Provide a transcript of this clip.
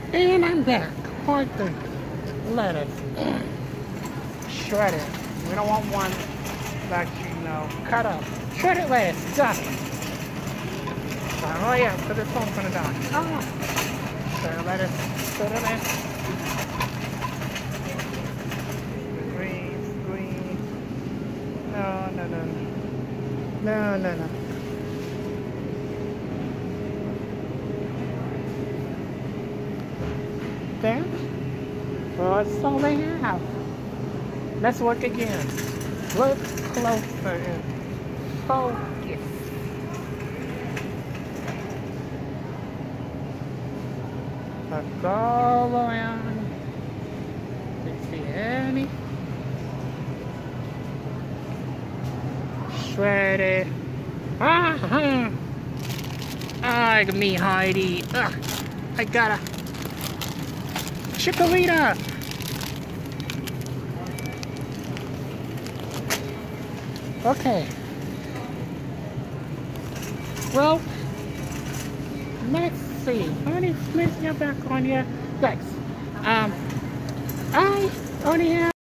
And I'm back. Part the lettuce. Shredded. We don't want one that cut up. Shredded lettuce. Got it. Oh yeah, so this phone's gonna die. Oh. Shredded lettuce. Shredded lettuce. Greens. No. There. Well, that's all they have. Let's look again. Look closer and focus. That's all around. Do you see any? Shredded. Ah, me, Heidi. Ugh, I gotta. Chikorita. Okay. Well, let's see. How many minutes you got back on here? Thanks. I only have